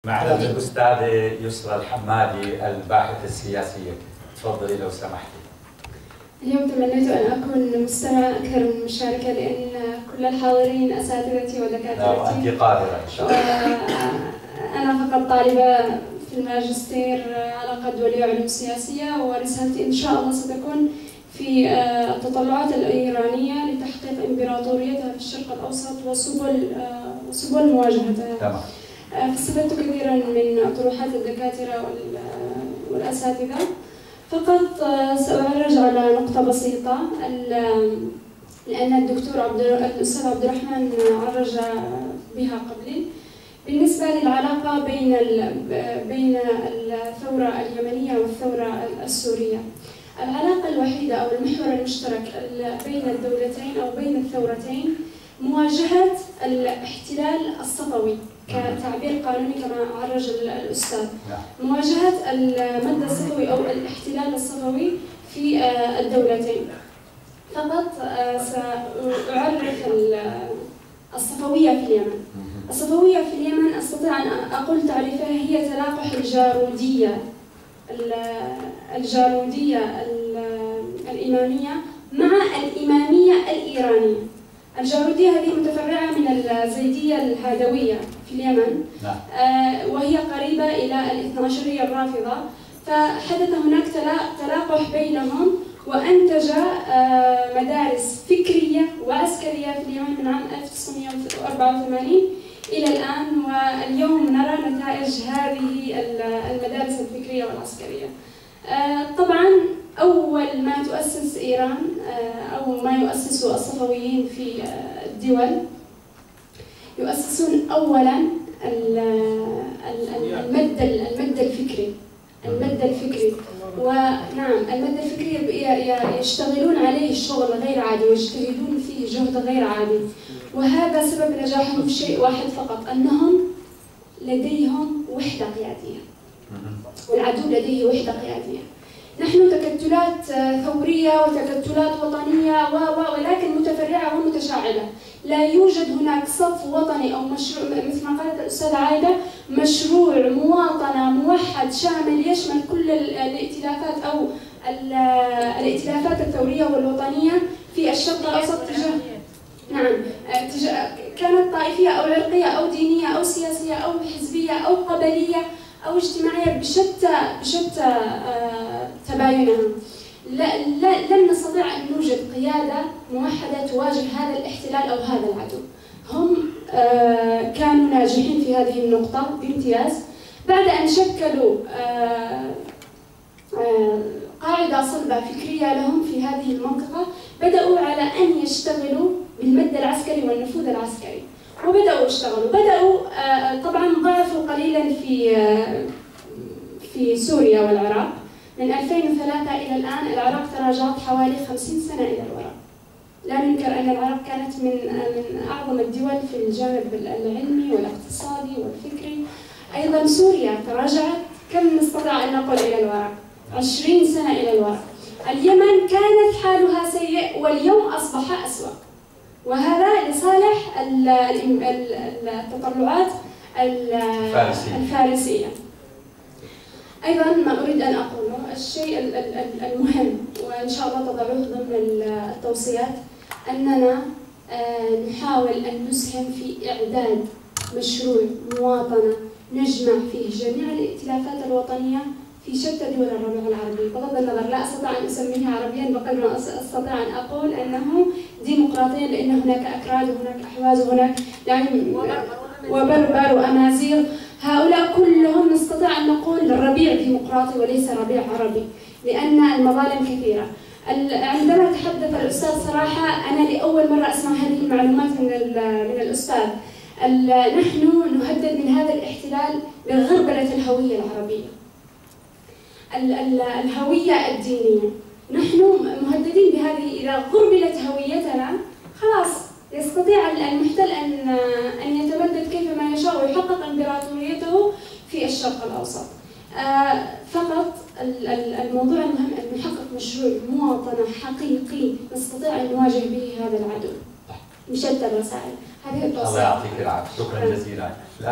معنا الأستاذة يسرى الحمادي الباحثة السياسية. تفضلي لو سمحتي. اليوم تمنيت أن أكون مستمع أكثر من مشاركة لأن كل الحاضرين أساتذتي ودكاترتي. أنت قادرة إن شاء الله. أنا فقط طالبة في الماجستير علاقة دولية وعلوم سياسية، ورسالتي إن شاء الله ستكون في التطلعات الإيرانية لتحقيق إمبراطوريتها في الشرق الأوسط وسبل مواجهتها. تمام. فاستفدت كثيرا من طروحات الدكاترة والأساتذة. فقط سأعرج على نقطة بسيطة، لأن الأستاذ عبد الرحمن عرج بها قبلي، بالنسبة للعلاقة بين الثورة اليمنية والثورة السورية. العلاقة الوحيدة أو المحور المشترك بين الدولتين أو بين الثورتين مواجهة الاحتلال الصفوي كتعبير قانوني كما عرج الأستاذ. مواجهة المد الصفوي أو الاحتلال الصفوي في الدولتين. فقط سأعرف الصفوية في اليمن. الصفوية في اليمن أستطيع أن أقول تعريفها هي تلاقح الجارودية الإمامية مع الإمامية الإيرانية. الجارودية هذه متفرعة من الزيدية الهادوية في اليمن، وهي قريبة إلى الاثناشرية الرافضة. فحدث هناك تلاقح بينهم، وأنتج مدارس فكرية وعسكرية في اليمن من عام 1984 إلى الآن، واليوم نرى نتائج هذه المدارس الفكرية والعسكرية. طبعا أول ما تؤسس إيران أو ما يؤسسه الصفويين في الدول، يؤسسون أولا المد الفكري. ونعم، المد الفكري يشتغلون عليه الشغل غير عادي ويجتهدون فيه جهد غير عادي، وهذا سبب نجاحهم في شيء واحد فقط، أنهم لديهم وحدة قيادية، والعدو لديه وحدة قيادية. نحن تكتلات ثورية وتكتلات وطنية ولكن متفرعة ومتشعبة. لا يوجد هناك صف وطني أو مشروع، مثل ما قالت الأستاذة عايدة، مشروع مواطنة موحد شامل يشمل كل الائتلافات أو الائتلافات الثورية والوطنية في الشرق الأوسط كانت طائفية أو عرقية أو دينية أو سياسية أو حزبية أو قبلية أو اجتماعية بشتى تباينها. لن نستطيع أن نوجد قيادة موحدة تواجه هذا الاحتلال أو هذا العدو. هم كانوا ناجحين في هذه النقطة بامتياز. بعد أن شكلوا قاعدة صلبة فكرية لهم في هذه المنطقة، بدأوا على أن يشتغلوا بالمد العسكري والنفوذ العسكري، وبدأوا يشتغلوا. طبعا ضعفوا قليلا في سوريا والعراق. من 2003 إلى الآن العراق تراجعت حوالي 50 سنة إلى الوراء. لا ننكر أن العراق كانت من أعظم الدول في الجانب العلمي والاقتصادي والفكري. أيضا سوريا تراجعت، كم نستطيع أن نقول إلى الوراء؟ 20 سنة إلى الوراء. اليمن كانت حالها سيء واليوم أصبح أسوأ، وهذا لصالح التطلعات الفارسية. أيضا ما أريد أن أقوله، الشيء المهم وإن شاء الله تضعوه ضمن التوصيات، أننا نحاول أن نسهم في إعداد مشروع مواطنة نجمع فيه جميع الائتلافات الوطنية في شتى دول الربيع العربي. بغض النظر، لا أستطيع أن أسميها عربيا بقدر ما أستطيع أن أقول أنه ديمقراطيا، لأن هناك أكراد وهناك أحواز وهناك وبربر وأمازيغ. هؤلاء كلهم نستطيع أن نقول الربيع ديمقراطي وليس ربيع عربي، لأن المظالم كثيرة. عندما تحدث الأستاذ صراحة، أنا لأول مرة أسمع هذه المعلومات من الأستاذ. نحن نهدد من هذا الاحتلال بغربلة الهوية العربية، الهوية الدينية. نحن مهددين بهذه، إذا غربلت هويتنا خلاص يستطيع المحتل أن يتمدد كيفما يشاء ويحقق إمبراطوريته في الشرق الأوسط. فقط الموضوع المهم أن نحقق مشروع مواطنة حقيقي نستطيع أن نواجه به هذا العدو بشتى الوسائل. هذه التوصية. الله يعطيك العافية، شكرا جزيلا.